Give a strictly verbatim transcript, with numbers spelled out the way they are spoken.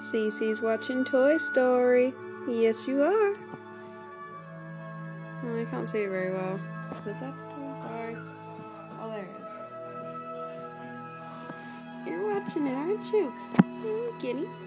Cece's watching Toy Story. Yes, you are. Oh, I can't see it very well, but that's Toy Story. Oh, there it is. You're watching it, aren't you? Oh, Guinea.